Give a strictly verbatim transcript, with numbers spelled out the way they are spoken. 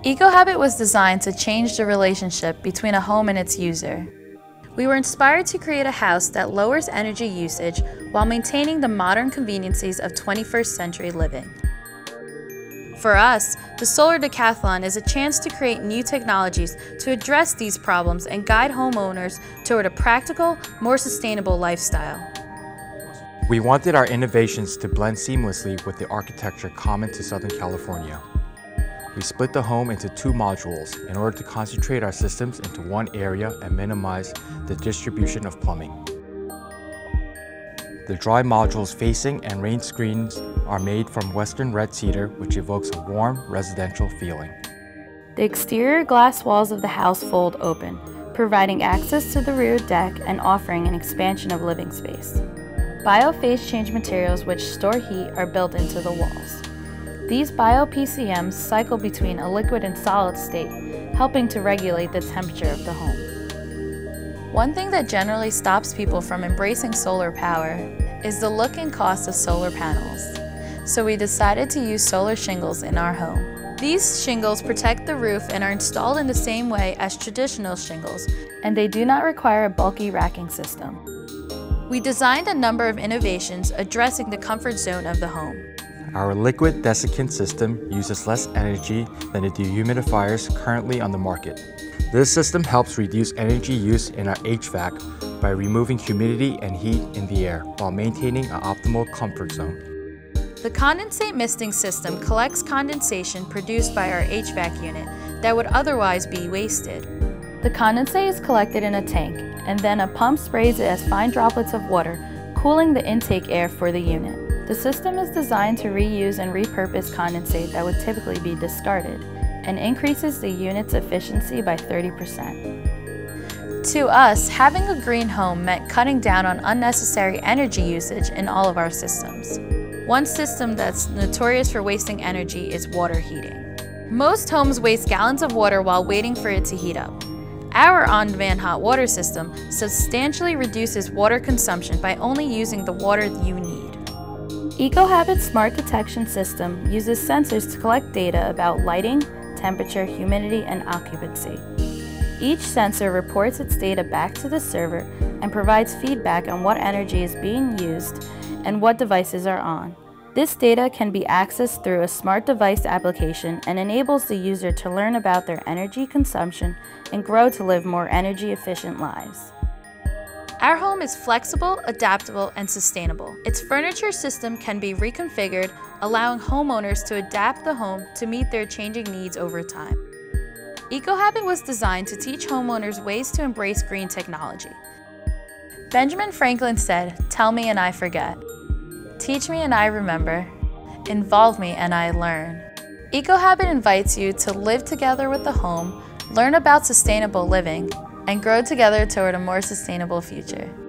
Ecohabit was designed to change the relationship between a home and its user. We were inspired to create a house that lowers energy usage while maintaining the modern conveniences of twenty-first century living. For us, the Solar Decathlon is a chance to create new technologies to address these problems and guide homeowners toward a practical, more sustainable lifestyle. We wanted our innovations to blend seamlessly with the architecture common to Southern California. We split the home into two modules in order to concentrate our systems into one area and minimize the distribution of plumbing. The dry modules facing and rain screens are made from Western red cedar, which evokes a warm, residential feeling. The exterior glass walls of the house fold open, providing access to the rear deck and offering an expansion of living space. Bio-phase change materials which store heat are built into the walls. These bio-P C Ms cycle between a liquid and solid state, helping to regulate the temperature of the home. One thing that generally stops people from embracing solar power is the look and cost of solar panels. So we decided to use solar shingles in our home. These shingles protect the roof and are installed in the same way as traditional shingles, and they do not require a bulky racking system. We designed a number of innovations addressing the comfort zone of the home. Our liquid desiccant system uses less energy than the dehumidifiers currently on the market. This system helps reduce energy use in our H V A C by removing humidity and heat in the air while maintaining an optimal comfort zone. The condensate misting system collects condensation produced by our H V A C unit that would otherwise be wasted. The condensate is collected in a tank, and then a pump sprays it as fine droplets of water, cooling the intake air for the unit. The system is designed to reuse and repurpose condensate that would typically be discarded, and increases the unit's efficiency by thirty percent. To us, having a green home meant cutting down on unnecessary energy usage in all of our systems. One system that's notorious for wasting energy is water heating. Most homes waste gallons of water while waiting for it to heat up. Our on-demand hot water system substantially reduces water consumption by only using the water you need. Ecohabit's smart detection system uses sensors to collect data about lighting, temperature, humidity, and occupancy. Each sensor reports its data back to the server and provides feedback on what energy is being used and what devices are on. This data can be accessed through a smart device application and enables the user to learn about their energy consumption and grow to live more energy-efficient lives. Our home is flexible, adaptable, and sustainable. Its furniture system can be reconfigured, allowing homeowners to adapt the home to meet their changing needs over time. Ecohabit was designed to teach homeowners ways to embrace green technology. Benjamin Franklin said, "Tell me and I forget. Teach me and I remember. Involve me and I learn." Ecohabit invites you to live together with the home, learn about sustainable living, and grow together toward a more sustainable future.